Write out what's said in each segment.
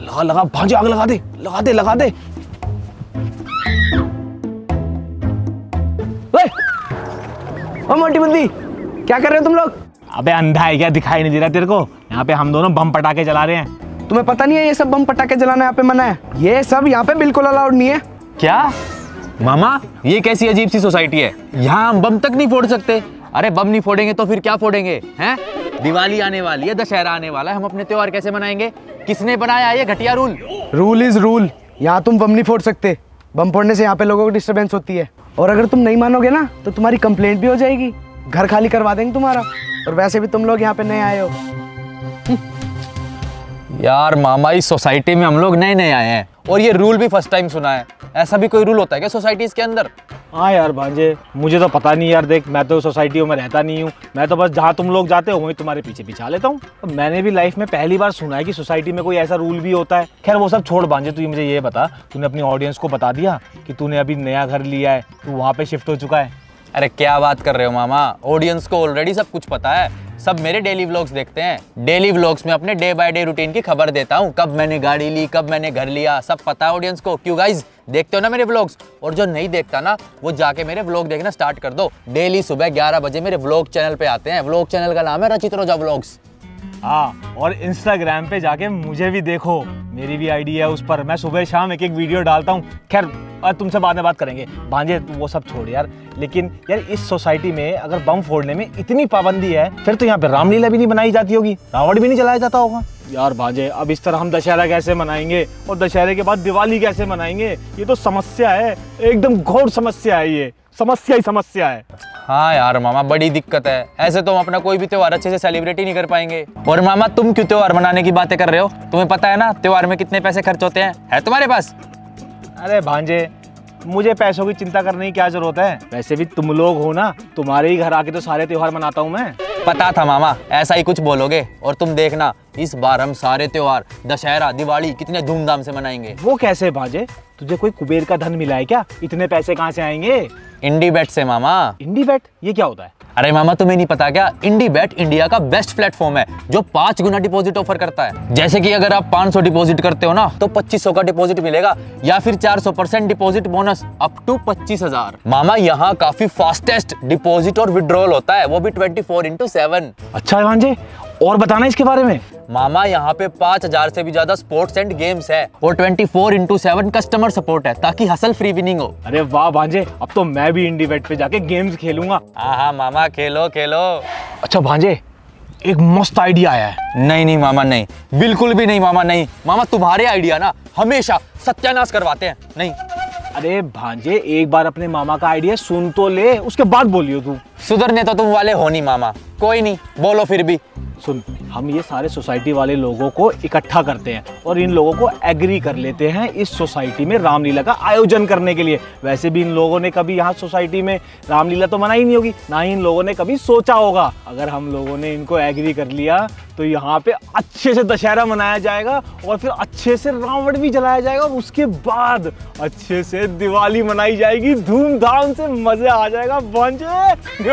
लगा लगा भांजे, आग लगा दे, लगा दे लगा दे। ओ मोटी बंदी, क्या कर रहे हो तुम लोग? अबे अंधा है क्या, दिखाई नहीं दे रहा तेरे को? यहाँ पे हम दोनों बम पटाखे चला रहे हैं। तुम्हें पता नहीं है ये सब बम पटाखे जलाना यहाँ पे मना है? ये सब यहाँ पे बिल्कुल अलाउड नहीं है। क्या मामा, ये कैसी अजीब सी सोसाइटी है? यहाँ हम बम तक नहीं फोड़ सकते। अरे बम नहीं फोड़ेंगे तो फिर क्या फोड़ेंगे हैं? दिवाली आने वाली है, दशहरा आने वाला है, हम अपने त्योहार कैसे मनाएंगे? किसने बनाया ये घटिया रूल? Rule is rule. यहाँ तुम बम नहीं फोड़ सकते। बम फोड़ने से यहाँ पे लोगों को डिस्टर्बेंस होती है, और अगर तुम नहीं मानोगे ना तो तुम्हारी कंप्लेंट भी हो जाएगी, घर खाली करवा देंगे तुम्हारा। और वैसे भी तुम लोग यहाँ पे नए आए हो। यार मामा, इस सोसाइटी में हम लोग नए नए आए हैं और ये रूल भी फर्स्ट टाइम सुना है। ऐसा भी कोई रूल होता है क्या सोसाइटीज के अंदर? हाँ यार भांजे, मुझे तो पता नहीं यार। देख, मैं तो सोसाइटियों में रहता नहीं हूँ, मैं तो बस जहाँ तुम लोग जाते हो वहीं तुम्हारे पीछे पीछे लेता हूँ। मैंने भी लाइफ में पहली बार सुना है कि सोसाइटी में कोई ऐसा रूल भी होता है। खैर वो सब छोड़ भांजे, तू मुझे ये बता, तूने अपनी ऑडियंस को बता दिया कि तूने अभी नया घर लिया है, तू वहाँ पे शिफ्ट हो चुका है? अरे क्या बात कर रहे हो मामा, ऑडियंस को ऑलरेडी सब कुछ पता है। सब मेरे डेली व्लॉग्स देखते हैं। डेली व्लॉग्स में अपने डे बाय डे रूटीन की खबर देता हूँ, कब मैंने गाड़ी ली, कब मैंने घर लिया, सब पता है ऑडियंस को। क्यों गाइज, देखते हो ना मेरे व्लॉग्स? और जो नहीं देखता ना, वो जाके मेरे व्लॉग देखना स्टार्ट कर दो। डेली सुबह 11 बजे मेरे व्लॉग चैनल पे आते हैं। व्लॉग चैनल का नाम है रचित रोजा व्लॉग्स। हाँ, और इंस्टाग्राम पे जाके मुझे भी देखो, मेरी भी आईडी है उस पर। मैं सुबह शाम एक एक वीडियो डालता हूँ। खैर तुमसे बाद में बात करेंगे भांजे, वो सब छोड़ यार। लेकिन यार इस सोसाइटी में अगर बम फोड़ने में इतनी पाबंदी है, फिर तो यहाँ पे रामलीला भी नहीं बनाई जाती होगी, रावण भी नहीं जलाया जाता होगा। यार भांजे, अब इस तरह हम दशहरा कैसे मनाएंगे और दशहरे के बाद दिवाली कैसे मनाएंगे? ये तो समस्या है, एकदम घोर समस्या है। ये समस्या ही समस्या है। हाँ यार मामा, बड़ी दिक्कत है। ऐसे तो हम अपना कोई भी त्योहार अच्छे से सेलिब्रेट ही नहीं कर पाएंगे। और मामा, तुम क्यों त्योहार मनाने की बातें कर रहे हो? तुम्हें पता है ना त्योहार में कितने पैसे खर्च होते हैं? है तुम्हारे पास? अरे भांजे, मुझे पैसों की चिंता करने की क्या जरूरत है? वैसे भी तुम लोग हो ना, तुम्हारे ही घर आके तो सारे त्योहार मनाता हूँ मैं। पता था मामा, ऐसा ही कुछ बोलोगे। और तुम देखना, इस बार हम सारे त्योहार, दशहरा, दिवाली कितने धूमधाम से मनाएंगे। वो कैसे भांजे? तुझे कोई कुबेर का धन मिला है क्या? इतने पैसे कहाँ से आएंगे? इंडी बैट से मामा। इंडी बैट, ये क्या होता है? अरे मामा, तुम्हें नहीं पता क्या? इंडी बैट इंडिया का बेस्ट प्लेटफॉर्म है जो 5 गुना डिपॉजिट ऑफर करता है। जैसे कि अगर आप 500 डिपॉजिट करते हो ना, तो 2500 का डिपॉजिट मिलेगा, या फिर 400% डिपॉजिट बोनस अप टू 25,000। मामा, यहाँ काफी फास्टेस्ट डिपॉजिट और विड्रॉल होता है, वो भी 24/7। अच्छा भांजे, और बताना इसके बारे में। मामा, यहाँ पे 5000 से भी ज्यादा स्पोर्ट्स एंड गेम्स है और 24/7 कस्टमर सपोर्ट है, ताकि हसल फ्री विनिंग हो। अरे वाह भांजे, अब तो मैं भी इंडी बैट पे जाके गेम्स खेलूंगा। हाँ मामा, खेलो खेलो। अच्छा भांजे, एक मस्त आइडिया आया है। नहीं नहीं मामा, नहीं, बिल्कुल भी नहीं मामा, नहीं। मामा, तुम्हारे आइडिया ना हमेशा सत्यानाश करवाते हैं। नहीं। अरे भांजे, एक बार अपने मामा का आइडिया सुन तो ले, उसके बाद बोलियो तू। सुधरने तो तुम वाले हो नहीं मामा। कोई नहीं, बोलो फिर भी। सुन, हम ये सारे सोसाइटी वाले लोगों को इकट्ठा करते हैं और इन लोगों को एग्री कर लेते हैं इस सोसाइटी में रामलीला का आयोजन करने के लिए। वैसे भी इन लोगों ने कभी यहाँ सोसाइटी में रामलीला तो मनाई नहीं होगी, ना ही इन लोगों ने कभी सोचा होगा। अगर हम लोगों ने इनको एग्री कर लिया तो यहाँ पे अच्छे से दशहरा मनाया जाएगा और फिर अच्छे से रावण भी जलाया जाएगा, और उसके बाद अच्छे से दिवाली मनाई जाएगी, धूमधाम से, मजा आ जाएगा भांजे।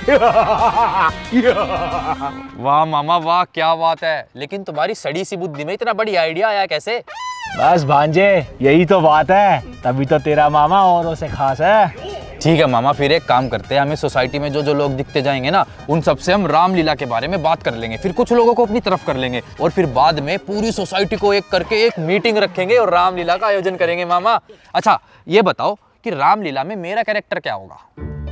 वाह मामा वाह, क्या बात है। लेकिन तुम्हारी सड़ी सी बुद्धि में इतना बड़ी आइडिया आया कैसे? बस भांजे, यही तो बात है, तभी तो तेरा मामा औरों से खास है। ठीक है मामा, फिर एक काम करते हैं, हमें सोसाइटी में जो जो लोग दिखते जाएंगे ना, उन सबसे हम रामलीला के बारे में बात कर लेंगे। फिर कुछ लोगों को अपनी तरफ कर लेंगे और फिर बाद में पूरी सोसाइटी को एक करके एक मीटिंग रखेंगे और रामलीला का आयोजन करेंगे मामा। अच्छा ये बताओ कि रामलीला में मेरा कैरेक्टर क्या होगा?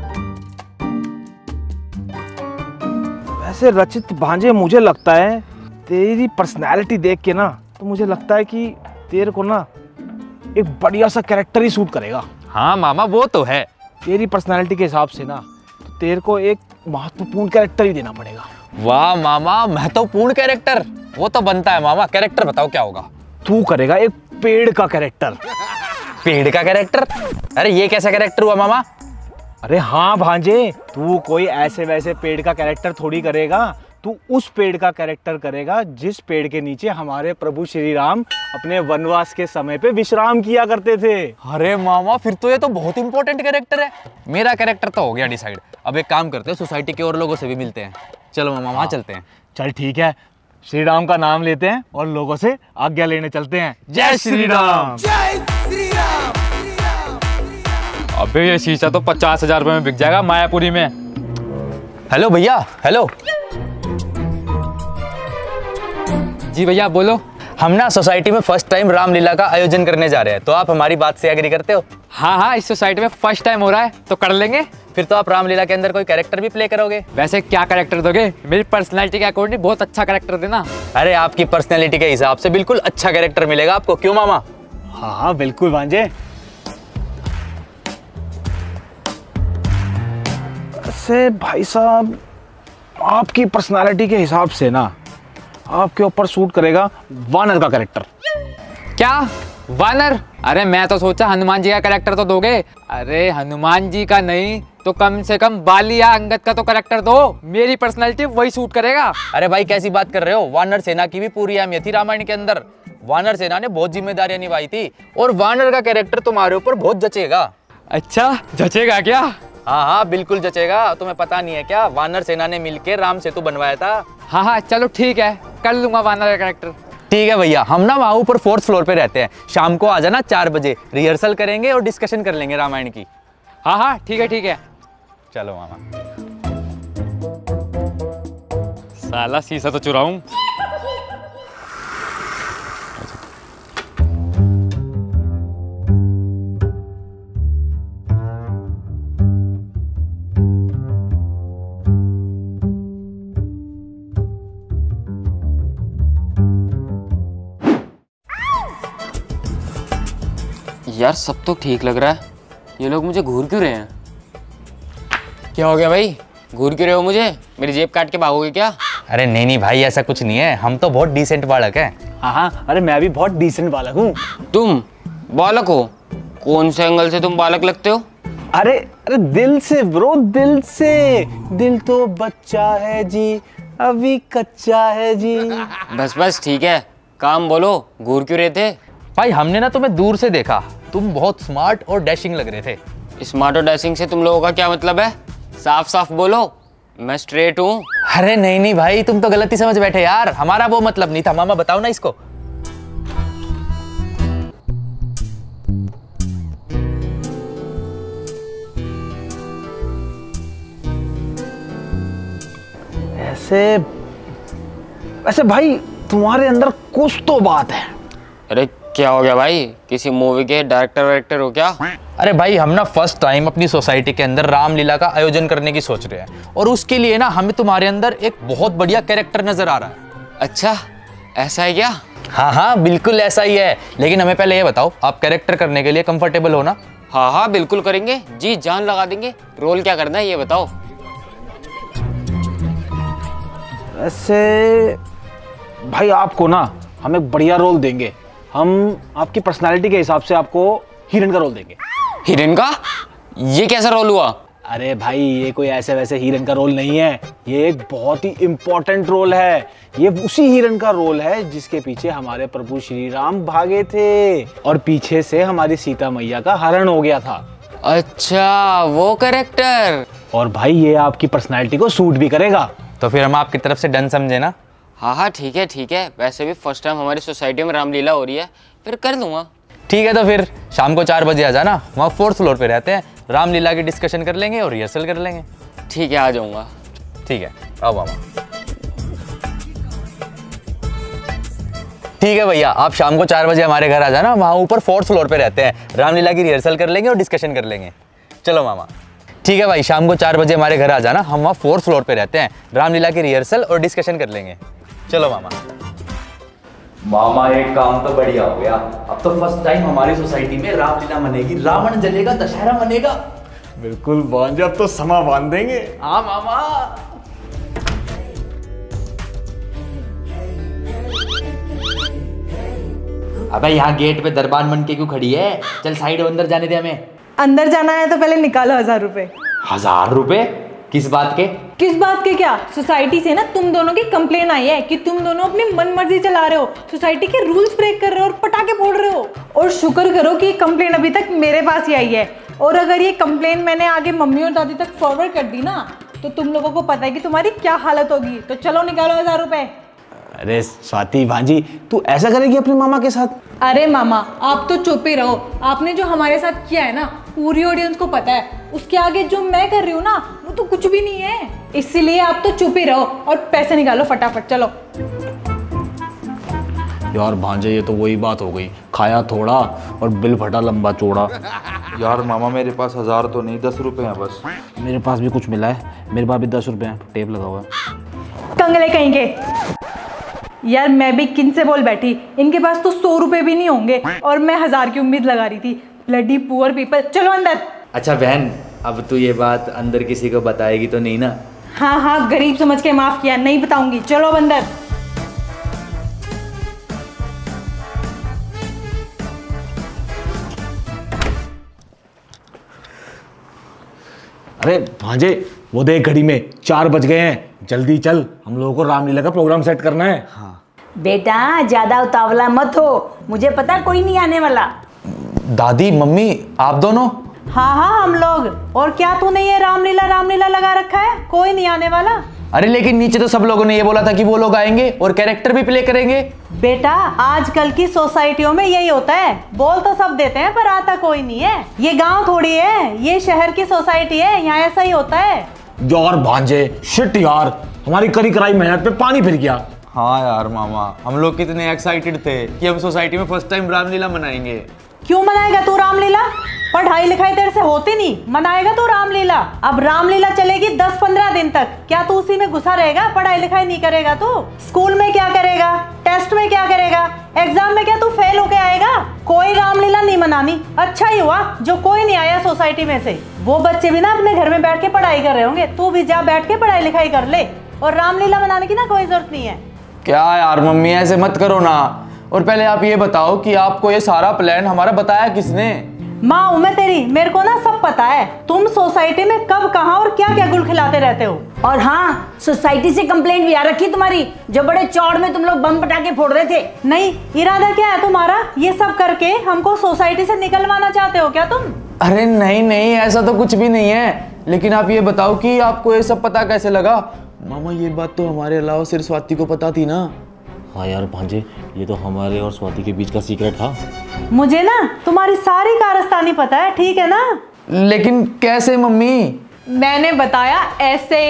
वैसे रचित भांजे, मुझे लगता है तेरी पर्सनैलिटी देख के ना, तो मुझे लगता है कि तेरे को ना एक बढ़िया सा कैरेक्टर ही सूट करेगा। हाँ मामा, वो तो है। तेरी पर्सनैलिटी के हिसाब से ना, तो तेरे को एक महत्वपूर्ण कैरेक्टर ही देना पड़ेगा। वाह मामा, महत्वपूर्ण कैरेक्टर, वो तो बनता है मामा। कैरेक्टर बताओ क्या होगा? तू करेगा एक पेड़ का कैरेक्टर। पेड़ का कैरेक्टर? अरे ये कैसा कैरेक्टर हुआ मामा? अरे हाँ भांजे, तू कोई ऐसे वैसे पेड़ का कैरेक्टर थोड़ी करेगा, तू उस पेड़ का कैरेक्टर करेगा जिस पेड़ के नीचे हमारे प्रभु श्री राम अपने वनवास के समय पे विश्राम किया करते थे। अरे मामा, फिर तो ये तो बहुत इंपॉर्टेंट कैरेक्टर है। मेरा कैरेक्टर तो हो गया डिसाइड। अब एक काम करते हैं, सोसाइटी के और लोगों से भी मिलते हैं। चलो मामा, वहाँ चलते हैं। चल ठीक है, श्री राम का नाम लेते हैं और लोगों से आज्ञा लेने चलते हैं। जय श्री राम। अबे ये शीशा तो 50,000 रुपए में बिक जाएगा मायापुरी में। हेलो भैया, हेलो। जी भैया बोलो। हम ना सोसाइटी में फर्स्ट टाइम रामलीला का आयोजन करने जा रहे हैं, तो आप हमारी बात से एग्री करते हो? हाँ, इस सोसाइटी में फर्स्ट टाइम हो रहा है तो कर लेंगे। फिर तो आप रामलीला के अंदर कोई कैरेक्टर भी प्ले करोगे? वैसे क्या कैरेक्टर दोगे? मेरी पर्सनैलिटी के अकॉर्डिंग बहुत अच्छा कैरेक्टर देना। अरे आपकी पर्सनैलिटी के हिसाब से बिल्कुल अच्छा कैरेक्टर मिलेगा आपको, क्यों मामा? हाँ बिल्कुल भांजे। ऐसे भाई साहब, आपकी पर्सनालिटी के हिसाब से ना आपके ऊपर सूट करेगा वानर का कैरेक्टर। क्या वानर? अरे मैं तो सोचा हनुमान जी का कैरेक्टर तो दोगे। अरे हनुमान जी का नहीं तो कम से कम बाली या अंगद का तो कैरेक्टर दो, मेरी पर्सनालिटी वही सूट करेगा। अरे भाई कैसी बात कर रहे हो? वानर सेना की भी पूरी अहमियत थी रामायण के अंदर। वानर सेना ने बहुत जिम्मेदारियां निभाई थी और वानर का कैरेक्टर तुम्हारे ऊपर बहुत जचेगा। अच्छा जचेगा क्या? हाँ बिल्कुल जचेगा। तुम्हें पता नहीं है क्या, वानर सेना ने मिलकर राम सेतु बनवाया था। हाँ चलो ठीक है, कर लूंगा वानर का कैरेक्टर। ठीक है भैया, हम ना वहाँ ऊपर 4th फ्लोर पे रहते हैं। शाम को आ जाना 4 बजे, रिहर्सल करेंगे और डिस्कशन कर लेंगे रामायण की। हाँ ठीक है। चलो मामा। साला शीशा तो चुराऊं। यार सब तो ठीक लग रहा है, ये लोग मुझे घूर क्यों रहे हैं? क्या हो गया भाई, घूर क्यों रहे हो मुझे? मेरी जेब काट के भागोगे क्या? अरे नहीं भाई, ऐसा कुछ नहीं है, हम तो बहुत डिसेंट बालक हैं। हाँ, अरे मैं भी बहुत डिसेंट बालक हूँ। तुम बालक हो? कौन से एंगल से तुम बालक लगते हो? अरे दिल से ब्रो, दिल से। दिल तो बच्चा है जी, अभी कच्चा है जी। बस ठीक है, काम बोलो, घूर क्यों रहे थे? भाई हमने ना तुम्हें दूर से देखा, तुम बहुत स्मार्ट और डैशिंग लग रहे थे। स्मार्ट और डैशिंग से तुम लोगों का क्या मतलब है? साफ बोलो, मैं स्ट्रेट हूँ। अरे नहीं भाई, तुम तो गलती समझ बैठे यार, हमारा वो मतलब नहीं था। मामा बताओ ना इसको। ऐसे भाई तुम्हारे अंदर कुछ तो बात है। अरे क्या हो गया भाई, किसी मूवी के डायरेक्टर हो क्या? अरे भाई हम ना फर्स्ट टाइम अपनी सोसाइटी के अंदर रामलीला का आयोजन करने की सोच रहे हैं, और उसके लिए ना हमें तुम्हारे अंदर एक बहुत बढ़िया कैरेक्टर नजर आ रहा है। अच्छा ऐसा है क्या? हाँ बिल्कुल ऐसा ही है, लेकिन हमें पहले ये बताओ, आप कैरेक्टर करने के लिए कंफर्टेबल हो ना? हाँ बिल्कुल करेंगे जी, जान लगा देंगे। रोल क्या करना है ये बताओ। ऐसे भाई आपको ना हम एक बढ़िया रोल देंगे। हम आपकी पर्सनालिटी के हिसाब से आपको हीरोइन का रोल देंगे। हीरोइन का? ये कैसा रोल हुआ? अरे भाई ये कोई ऐसे वैसे हीरोइन का रोल नहीं है, ये एक बहुत ही इम्पोर्टेंट रोल है। ये उसी हीरोइन का रोल है जिसके पीछे हमारे प्रभु श्री राम भागे थे और पीछे से हमारी सीता मैया का हरण हो गया था। अच्छा वो कैरेक्टर। और भाई ये आपकी पर्सनालिटी को सूट भी करेगा। तो फिर हम आपकी तरफ से डन समझे ना? हाँ ठीक है। वैसे भी फर्स्ट टाइम हमारी सोसाइटी में रामलीला हो रही है, फिर कर दूंगा। ठीक है, तो फिर शाम को 4 बजे आ जाना, वहाँ 4th फ्लोर पे रहते हैं। रामलीला की डिस्कशन कर लेंगे और रिहर्सल कर लेंगे। ठीक है आ जाऊंगा। ठीक है आओ मामा। ठीक है भैया, आप शाम को 4 बजे हमारे घर आ जाना, वहाँ ऊपर 4th फ्लोर पे रहते हैं। रामलीला की रिहर्सल कर लेंगे और डिस्कशन कर लेंगे। चलो मामा। ठीक है भाई, शाम को 4 बजे हमारे घर आ जाना, हम वहाँ 4th फ्लोर पे रहते हैं। रामलीला की रिहर्सल और डिस्कशन कर लेंगे। चलो मामा। मामा एक काम तो बढ़िया हो गया, अब तो फर्स्ट टाइम हमारी सोसाइटी में रामलीला मनेगी, रावण जलेगा, दशहरा मनेगा। बिल्कुल भांजे, अब तो समा बांध देंगे। हाँ मामा। अबे यहाँ गेट पे दरबार मन के क्यों खड़ी है? चल साइड अंदर जाने दे हमें। अंदर जाना है तो पहले निकालो 1000 रुपए। 1000 रुपए? किस बात के? किस बात के क्या? सोसाइटी से ना तुम दोनों की कंप्लेन आई है कि तुम दोनों अपनी मन मर्जी चला रहे हो, सोसाइटी के रूल्स ब्रेक कर रहे हो और पटाखे फोड़ रहे हो। और शुक्र करो कि कंप्लेन अभी तक मेरे पास ही आई है, और अगर ये कंप्लेन मैंने आगे मम्मी और दादी तक फॉरवर्ड कर दी ना तो तुम लोगों को पता है कि तुम्हारी क्या हालत होगी। तो चलो निकालो 1000 रुपए। अरे स्वाति भांजी, तू ऐसा करेगी अपने मामा के साथ? अरे मामा, आप तो चुप ही रहो। आपने जो हमारे साथ किया है ना, पूरी ऑडियंस को पता है। उसके आगे जो मैं कर रही हूँ ना, वो तो कुछ भी नहीं है। इसीलिए आप तो चुप ही रहो और पैसे निकालो फटाफट, चलो। यार भांजे, ये तो वही बात हो गई, खाया थोड़ा और बिल फटा लंबा चौड़ा। यार मामा, मेरे पास 1000 तो नहीं, 10 रुपए हैं बस। मेरे पास भी कुछ मिला है, मेरे पास भी 10 रुपए हैं, टेप लगा हुआ है। कंगले कहीं के। यार मैं भी किन से बोल बैठी, इनके पास तो 100 रुपए भी नहीं होंगे और मैं 1000 की उम्मीद लगा रही थी। ब्लडी पुअर पीपल, चलो अंदर। अच्छा बहन, अब तू ये बात अंदर किसी को बताएगी तो नहीं ना? हाँ हाँ, गरीब समझ के माफ किया, नहीं बताऊंगी, चलो अब अंदर। अरे भांजे, वो देख घड़ी में 4 बज गए हैं, जल्दी चल, हम लोगों को रामलीला का प्रोग्राम सेट करना है। हाँ बेटा, ज्यादा उतावला मत हो, मुझे पता कोई नहीं आने वाला। दादी, मम्मी, आप दोनों? हाँ हाँ, हम लोग। और क्या तूने ये रामलीला रामलीला लगा रखा है? कोई नहीं आने वाला। अरे लेकिन नीचे तो सब लोगों ने ये बोला था कि वो लोग आएंगे और कैरेक्टर भी प्ले करेंगे। बेटा, आजकल की सोसाइटियों में यही होता है, बोल तो सब देते हैं पर आता कोई नहीं है। ये गांव थोड़ी है, ये शहर की सोसाइटी है, यहाँ ऐसा ही होता है। यार भांजे, शिट यार, हमारी करी कराई मेहनत पे पानी फिर गया। हाँ यार मामा, हम लोग कितने एक्साइटेड थे कि हम सोसाइटी में फर्स्ट टाइम रामलीला मनाएंगे। क्यों मनाएगा तू रामलीला? पढ़ाई लिखाई तेरे से होती नहीं, मनाएगा तू रामलीला? अब रामलीला चलेगी 10-15 दिन तक, क्या तू उसी में घुसा रहेगा? पढ़ाई लिखाई नहीं करेगा तू? स्कूल में क्या करेगा? टेस्ट में क्या करेगा? एग्जाम में क्या तू फेल होके आएगा? कोई रामलीला नहीं मनानी। अच्छा ही हुआ जो कोई नहीं आया सोसाइटी में से। वो बच्चे भी ना अपने घर में बैठ के पढ़ाई कर रहे होंगे, तू भी जा बैठ के पढ़ाई लिखाई कर ले, और रामलीला मनाने की ना कोई जरूरत नहीं है। क्या यार मम्मी, ऐसे मत करो ना। और पहले आप ये बताओ कि आपको ये सारा प्लान हमारा बताया किसने? माँ हूं मैं तेरी, मेरे को ना सब पता है। तुम सोसाइटी में कब, कहाँ और क्या क्या गुल खिलाते रहते हो। और हाँ, सोसाइटी से कंप्लेंट भी आ रखी तुम्हारी, जो बड़े चौड़ में तुम लोग बम पटाखे फोड़ रहे थे। नहीं, इरादा क्या है तुम्हारा? ये सब करके हमको सोसाइटी से निकलवाना चाहते हो क्या तुम? अरे नहीं नहीं, ऐसा तो कुछ भी नहीं है। लेकिन आप ये बताओ कि आपको ये सब पता कैसे लगा? मामा, ये बात तो हमारे अलावा सिर्फ स्वाति को पता थी ना। हाँ यार भांजे, ये तो हमारे और स्वाति के बीच का सीक्रेट था। मुझे ना तुम्हारी सारी कारस्तानी पता है, ठीक है ना? लेकिन कैसे मम्मी? मैंने बताया ऐसे।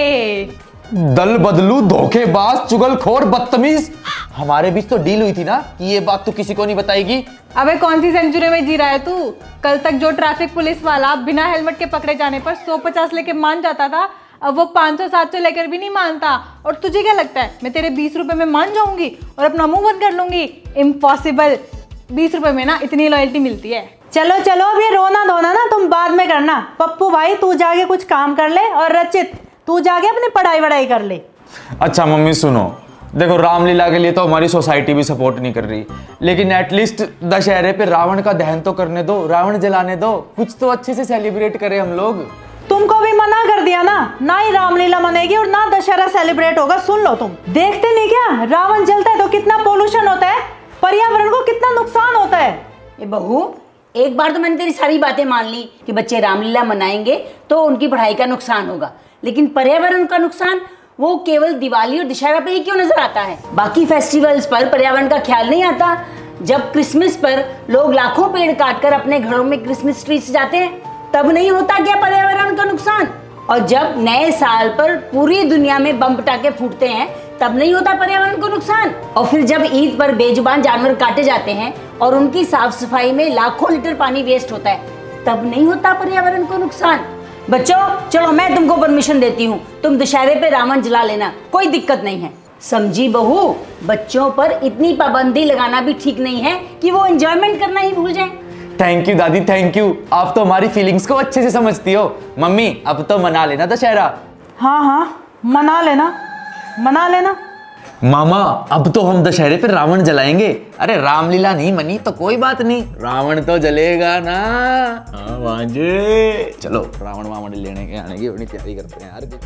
दल बदलू, धोखेबाज, चुगलखोर, बदतमीज। हमारे बीच तो डील हुई थी ना कि ये बात तो किसी को नहीं बताएगी। अबे कौन सी सेंचुरी में जी रहा है तू? कल तक जो ट्रैफिक पुलिस वाला बिना हेलमेट के पकड़े जाने पर 150 लेके मान जाता था, अब वो 500-700 लेकर भी नहीं मानता। और तुझे क्या लगता है मैं तेरे 20 रुपए में मान जाऊंगी और अपना मुंह बंद कर लूंगी? इम्पॉसिबल। 20 रुपए में ना इतनी लॉयल्टी मिलती है। चलो चलो, अब ये रोना धोना ना तुम बाद में करना। पप्पू भाई, तू जाके कुछ काम कर ले, और रचित तू जाके अपनी पढ़ाई वढ़ाई कर ले। अच्छा मम्मी सुनो, देखो रामलीला के लिए तो हमारी सोसाइटी भी सपोर्ट नहीं कर रही, लेकिन एटलीस्ट दशहरे पे रावण का दहन तो करने दो, रावण जलाने दो, कुछ तो अच्छे से सेलिब्रेट करें हम लोग। तुमको भी मना कर दिया ना ही रामलीला मनेगी और ना दशहरा सेलिब्रेट होगा। सुन लो, तुम देखते नहीं क्या? रावण जलता है तो कितना पोल्यूशन होता है, पर्यावरण को कितना नुकसान होता है। ए बहू, एक बार तो मैंने तेरी सारी बातें मान ली कि बच्चे रामलीला मनाएंगे तो उनकी पढ़ाई का नुकसान होगा, लेकिन पर्यावरण का नुकसान वो केवल दिवाली और दशहरा पे ही क्यों नजर आता है? बाकी फेस्टिवल्स पर पर्यावरण का ख्याल नहीं आता? जब क्रिसमस पर लोग लाखों पेड़ काटकर अपने घरों में क्रिसमस ट्री सजाते हैं, तब नहीं होता क्या पर्यावरण का नुकसान? और जब नए साल पर पूरी दुनिया में बम पटाखे फूटते हैं, तब नहीं होता पर्यावरण को नुकसान? और फिर जब ईद पर बेजुबान जानवर काटे जाते हैं और उनकी साफ सफाई में लाखों लीटर पानी वेस्ट होता है, तब नहीं होता पर्यावरण को नुकसान? बच्चों चलो, मैं तुमको परमिशन देती हूँ, तुम दशहरे पे रावण जला लेना, कोई दिक्कत नहीं है। समझी बहू? बच्चों पर इतनी पाबंदी लगाना भी ठीक नहीं है कि वो एंजॉयमेंट करना ही भूल जाएं। थैंक यू दादी, थैंक यू। आप तो हमारी फीलिंग्स को अच्छे से समझती हो। मम्मी, अब तो मना लेना दशहरा। हाँ हाँ, मना लेना, मना लेना। मामा, अब तो हम दशहरे पे रावण जलाएंगे। अरे रामलीला नहीं मनी तो कोई बात नहीं, रावण तो जलेगा ना। हाँ भांजे, चलो रावण वावण लेने के आने की अपनी तैयारी करते हैं यार।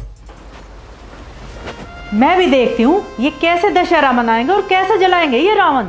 मैं भी देखती हूँ ये कैसे दशहरा मनाएंगे और कैसे जलाएंगे ये रावण।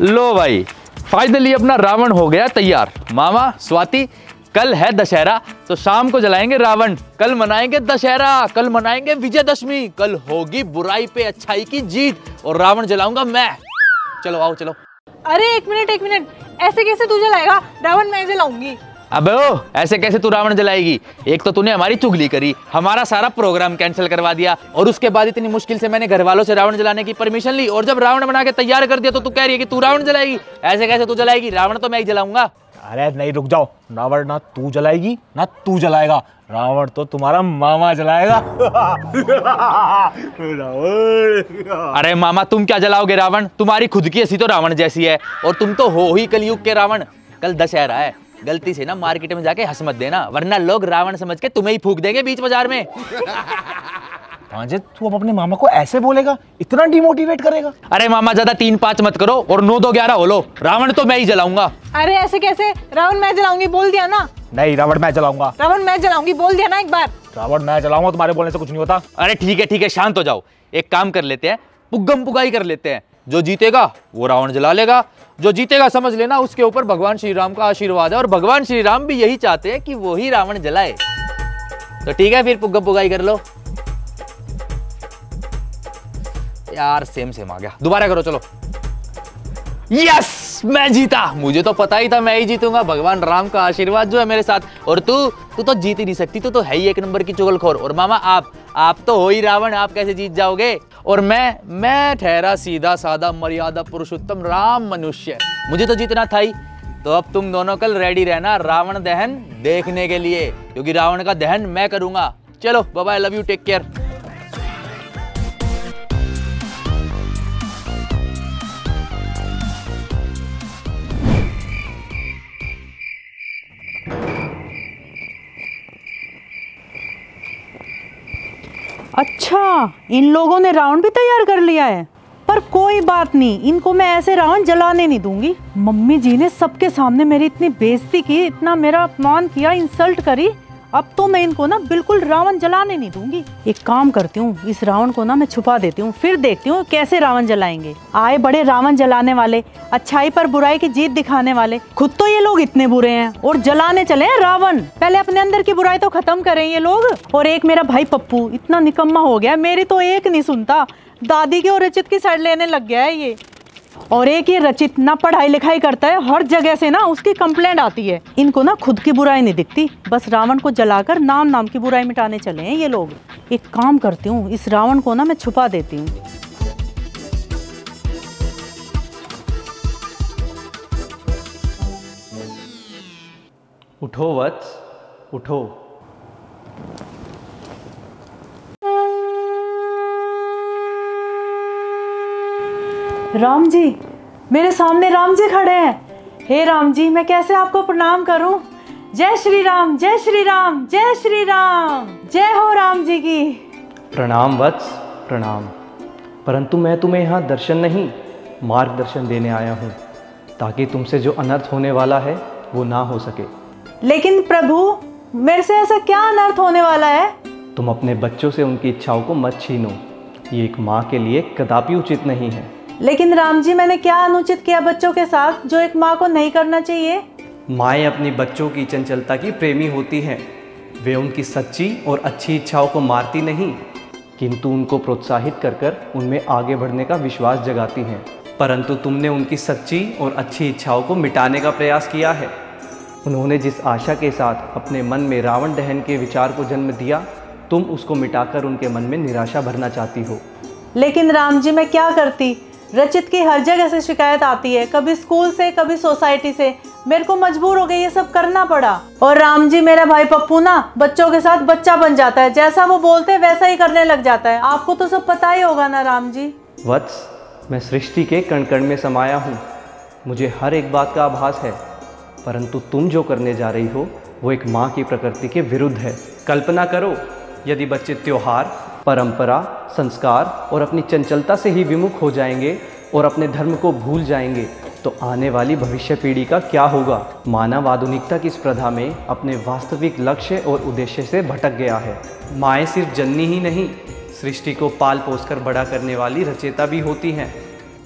लो भाई, फाइनली अपना रावण हो गया तैयार। मामा, स्वाति, कल है दशहरा, तो शाम को जलाएंगे रावण। कल मनाएंगे दशहरा, कल मनाएंगे विजयदशमी, कल होगी बुराई पे अच्छाई की जीत और रावण जलाऊंगा मैं। चलो आओ चलो। अरे एक मिनट, ऐसे कैसे तू जलाएगा? रावण मैं जलाऊंगी। अबे ओ, ऐसे कैसे तू रावण जलाएगी? एक तो तूने हमारी चुगली करी, हमारा सारा प्रोग्राम कैंसिल करवा दिया, और उसके बाद इतनी मुश्किल से मैंने घर वालों से रावण जलाने की परमिशन ली, और जब रावण बना के तैयार कर दिया तो तू कह रही है कि तू रावण जलाएगी। ऐसे कैसे तू जलाएगी? रावण तो मैं ही जलाऊंगा। अरे नहीं, रुक जाओ। रावण ना तू जलाएगी ना तू जलाएगा, रावण तो तुम्हारा मामा जलाएगा। अरे मामा, तुम क्या जलाओगे रावण? तुम्हारी खुद की हंसी तो रावण जैसी है, और तुम तो हो ही कलयुग के रावण। कल दशहरा है, गलती से ना मार्केट में जाके हंस मत देना, वरना लोग रावण समझ के तुम्हें ही फूंक देंगे बीच बाजार में। भांजे, तू अब अपने मामा को ऐसे बोलेगा? इतना डिमोटिवेट करेगा? अरे मामा, ज्यादा 3-5 मत करो और 9-2-11 हो लो। रावण तो मैं ही जलाऊंगा। अरे ऐसे कैसे? रावण मैं जलाऊंगी बोल दिया ना। नहीं, रावण मैं जलाऊंगा। रावण मैं जलाऊंगी बोल दिया ना एक बार। रावण मैं जलाऊंगा, तुम्हारे बोलने से कुछ नहीं होता। अरे ठीक है, शांत हो जाओ। एक काम कर लेते हैं, पुग्गम पुगाई कर लेते हैं। जो जीतेगा वो रावण जला लेगा, जो जीतेगा समझ लेना उसके ऊपर भगवान श्री राम का आशीर्वाद है, और भगवान श्री राम भी यही चाहते हैं कि वो ही रावण जलाए। तो ठीक है, फिर पुग्गम पुगाई कर लो। यार सेम आ गया, दोबारा करो चलो। यस, मैं जीता। मुझे तो पता ही था मैं ही जीतूंगा, भगवान राम का आशीर्वाद जो है मेरे साथ। और तू तो जीत ही नहीं सकती, तू तो है ही एक नंबर की चुगलखोर। और मामा, आप तो हो ही रावण, आप कैसे जीत जाओगे? और मैं ठहरा सीधा साधा मर्यादा पुरुषोत्तम राम मनुष्य, मुझे तो जीतना था ही। तो अब तुम दोनों कल रेडी रहना रावण दहन देखने के लिए, क्योंकि रावण का दहन मैं करूंगा। चलो bye bye, love you, take care. अच्छा, इन लोगों ने रावण भी तैयार कर लिया है, पर कोई बात नहीं, इनको मैं ऐसे रावण जलाने नहीं दूंगी। मम्मी जी ने सबके सामने मेरी इतनी बेइज्जती की, इतना मेरा अपमान किया, इंसल्ट करी, अब तो मैं इनको ना बिल्कुल रावण जलाने नहीं दूंगी। एक काम करती हूँ, इस रावण को ना मैं छुपा देती हूँ, फिर देखती हूँ कैसे रावण जलाएंगे। आए बड़े रावण जलाने वाले, अच्छाई पर बुराई की जीत दिखाने वाले। खुद तो ये लोग इतने बुरे हैं और जलाने चले हैं रावण। पहले अपने अंदर की बुराई तो खत्म करें ये लोग। और एक मेरा भाई पप्पू इतना निकम्मा हो गया, मेरी तो एक नहीं सुनता, दादी की और रचित की साइड लेने लग गया है ये। और एक ये रचित ना पढ़ाई लिखाई करता है, हर जगह से ना उसकी कंप्लेंट आती है। इनको ना खुद की बुराई नहीं दिखती, बस रावण को जलाकर नाम की बुराई मिटाने चले हैं ये लोग। एक काम करती हूँ, इस रावण को ना मैं छुपा देती हूँ। उठो वत्स, उठो। राम जी, मेरे सामने राम जी खड़े हैं। हे राम जी, मैं कैसे आपको प्रणाम करूं? जय श्री राम, जय श्री राम, जय श्री राम, जय हो राम जी की। प्रणाम वत्स, प्रणाम। परंतु मैं तुम्हें यहाँ दर्शन नहीं, मार्गदर्शन देने आया हूँ, ताकि तुमसे जो अनर्थ होने वाला है वो ना हो सके। लेकिन प्रभु, मेरे से ऐसा क्या अनर्थ होने वाला है? तुम अपने बच्चों से उनकी इच्छाओं को मत छीनो, ये एक माँ के लिए कदापि उचित नहीं है। लेकिन राम जी, मैंने क्या अनुचित किया बच्चों के साथ जो एक माँ को नहीं करना चाहिए? माएँ अपनी बच्चों की चंचलता की प्रेमी होती हैं। वे उनकी सच्ची और अच्छी इच्छाओं को मारती नहीं, किंतु उनको प्रोत्साहित कर कर उनमें आगे बढ़ने का विश्वास जगाती हैं। परंतु तुमने उनकी सच्ची और अच्छी इच्छाओं को मिटाने का प्रयास किया है। उन्होंने जिस आशा के साथ अपने मन में रावण दहन के विचार को जन्म दिया, तुम उसको मिटाकर उनके मन में निराशा भरना चाहती हो। लेकिन राम जी, मैं क्या करती? रचित की हर जगह से शिकायत आती है, कभी स्कूल से, कभी सोसाइटी से। मेरे को मजबूर हो गई ये सब करना पड़ा। और राम जी, मेरा भाई पप्पू ना बच्चों के साथ बच्चा बन जाता है, जैसा वो बोलते हैं वैसा ही करने लग जाता है। आपको तो सब पता ही होगा ना राम जी। वत्स, मैं सृष्टि के कण कण में समाया हूँ, मुझे हर एक बात का आभास है। परंतु तुम जो करने जा रही हो वो एक माँ की प्रकृति के विरुद्ध है। कल्पना करो, यदि बच्चे त्योहार, परंपरा, संस्कार और अपनी चंचलता से ही विमुख हो जाएंगे और अपने धर्म को भूल जाएंगे, तो आने वाली भविष्य पीढ़ी का क्या होगा? मानव आधुनिकता की स्पर्धा में अपने वास्तविक लक्ष्य और उद्देश्य से भटक गया है। माएँ सिर्फ जननी ही नहीं, सृष्टि को पाल पोस कर बड़ा करने वाली रचयिता भी होती हैं।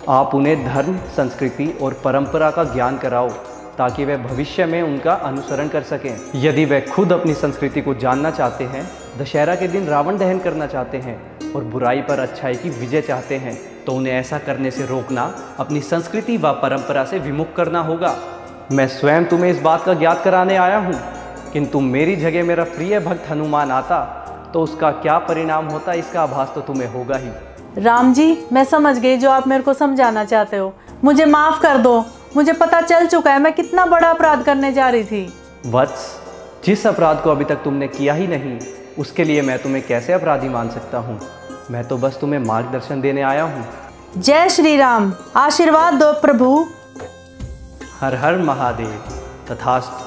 आप उन्हें धर्म, संस्कृति और परंपरा का ज्ञान कराओ ताकि वे भविष्य में उनका अनुसरण कर सकें। यदि वे खुद अपनी संस्कृति को जानना चाहते हैं, दशहरा के दिन रावण दहन करना चाहते हैं और बुराई पर अच्छाई की विजय चाहते हैं, तो उन्हें ऐसा करने से रोकना, अपनी संस्कृति व परंपरा से विमुख करना होगा। मैं स्वयं तुम्हें इस बात का ज्ञात कराने आया हूँ, किंतु मेरी जगह मेरा प्रिय भक्त हनुमान आता तो उसका क्या परिणाम होता, इसका आभास तो तुम्हें होगा ही। राम जी, मैं समझ गई जो आप मेरे को समझाना चाहते हो। मुझे माफ कर दो, मुझे पता चल चुका है मैं कितना बड़ा अपराध करने जा रही थी। वत्स, जिस अपराध को अभी तक तुमने किया ही नहीं, उसके लिए मैं तुम्हें कैसे अपराधी मान सकता हूँ। मैं तो बस तुम्हें मार्गदर्शन देने आया हूँ। जय श्री राम, आशीर्वाद दो प्रभु। हर हर महादेव। तथास्तु।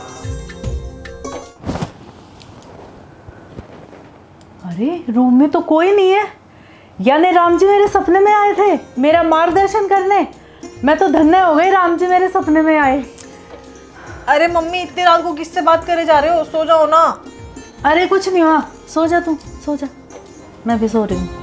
अरे रूम में तो कोई नहीं है, यानी राम जी मेरे सपने में आए थे मेरा मार्गदर्शन करने। मैं तो धन्य हो गई, राम जी मेरे सपने में आए। अरे मम्मी, इतनी रात को किससे बात करे जा रहे हो? सो जाओ ना। अरे कुछ नहीं हुआ, सो जा तू, सो जा। मैं भी सो रही हूँ।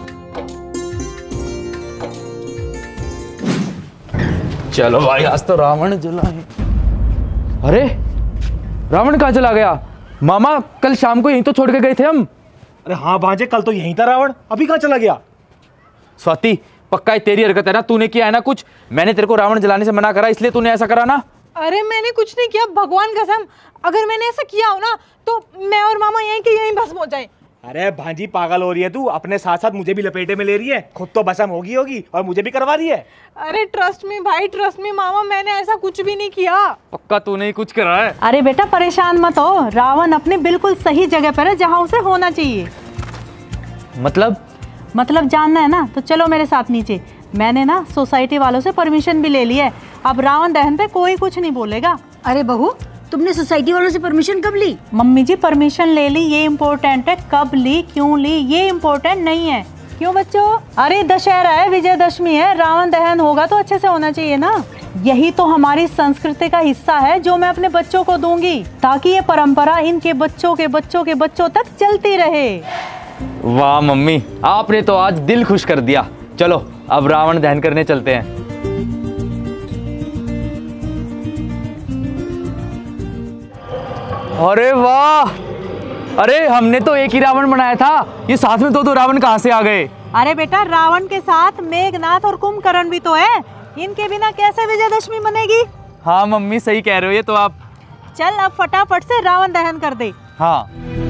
चलो भाई, आज तो रावण जलाए। अरे रावण कहाँ चला गया? मामा कल शाम को यहीं तो छोड़ के गए थे हम। अरे हाँ भांजे, कल तो यहीं था रावण, अभी कहाँ चला गया? स्वाति, पक्का ये तेरी हरकत है ना? तूने किया है ना कुछ? मैंने तेरे को रावण जलाने से मना करा, इसलिए तूने ऐसा करा ना? अरे मैंने कुछ नहीं किया, भगवान कसम। अगर मैंने ऐसा किया हो ना तो मैं और मामा यहीं के यहीं भस्म हो जाए। अरे भांजी, पागल हो रही है तू? अपने साथ साथ मुझे भी लपेटे में ले रही है। खुद तो भस्म होगी और मुझे भी करवा रही है। अरे ट्रस्ट मी भाई, ट्रस्ट मी मामा, मैंने ऐसा कुछ भी नहीं किया। पक्का तूने ही कुछ करा है? अरे बेटा परेशान मत हो, रावण अपने बिल्कुल सही जगह पर है जहाँ उसे होना चाहिए। मतलब जानना है ना? तो चलो मेरे साथ नीचे। मैंने ना सोसाइटी वालों से परमिशन भी ले ली है, अब रावण दहन पे कोई कुछ नहीं बोलेगा। अरे बहू, तुमने सोसाइटी वालों से परमिशन कब ली? मम्मी जी, परमिशन ले ली, ये इम्पोर्टेंट है। कब ली, क्यों ली, ये इम्पोर्टेंट नहीं है। क्यों बच्चों? अरे दशहरा है, विजयदशमी है, रावण दहन होगा तो अच्छे से होना चाहिए ना। यही तो हमारी संस्कृति का हिस्सा है जो मैं अपने बच्चों को दूंगी, ताकि ये परंपरा इनके बच्चों के बच्चों के बच्चों तक चलती रहे। वाह मम्मी, आपने तो आज दिल खुश कर दिया। चलो अब रावण दहन करने चलते हैं। अरे वाह, अरे हमने तो एक ही रावण बनाया था, ये साथ में दो रावण कहाँ से आ गए? अरे बेटा, रावण के साथ मेघनाथ और कुंभकर्ण भी तो है, इनके बिना कैसे विजयदशमी बनेगी? हाँ मम्मी, सही कह रहे हो ये तो आप। चल अब फटाफट से रावण दहन कर दे। हाँ।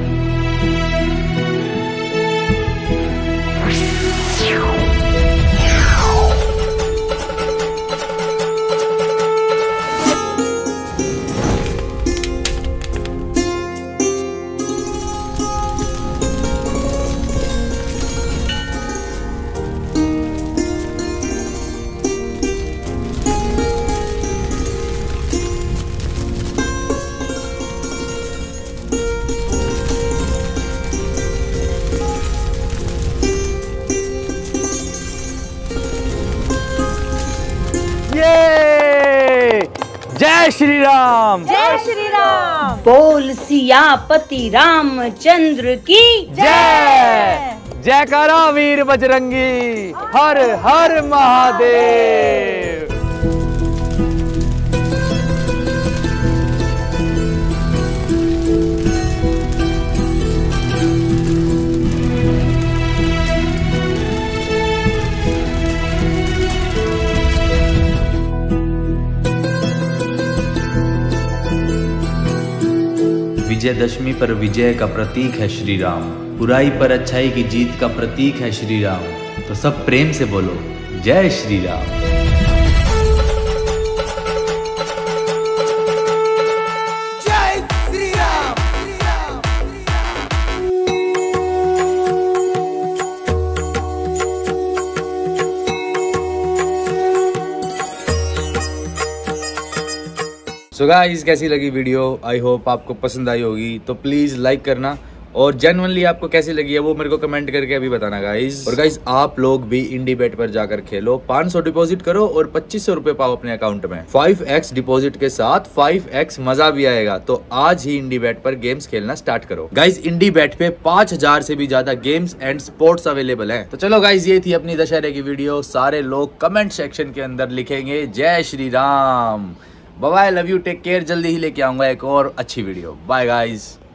जय श्री राम, जय श्री राम। बोल सियापति रामचंद्र की जय। जयकारा वीर बजरंगी, हर हर महादेव। विजयदशमी पर विजय का प्रतीक है श्री राम, बुराई पर अच्छाई की जीत का प्रतीक है श्री राम। तो सब प्रेम से बोलो जय श्री राम। जय श्री राम। सो गाइस, कैसी लगी वीडियो? आई होप आपको पसंद आई होगी। तो प्लीज़ लाइक करना और जेन्युइनली आपको कैसी लगी है वो मेरे को कमेंट करके अभी बताना गाइज। और गाइज आप लोग भी इंडी बेट पर जाकर खेलो, 500 डिपॉजिट करो और 2500 रुपए पाओ अपने अकाउंट में। 5x डिपॉजिट के साथ 5x मजा भी आएगा। तो आज ही इंडी बेट पर गेम्स खेलना स्टार्ट करो गाइज। इंडी बेट पे 5000 से भी ज्यादा गेम्स एंड स्पोर्ट्स अवेलेबल हैं। तो चलो गाइज, ये थी अपनी दशहरे की वीडियो। सारे लोग कमेंट सेक्शन के अंदर लिखेंगे जय Shri Ram. Bye bye, love you, take care. जल्दी ही लेके आऊंगा एक और अच्छी वीडियो। Bye guys.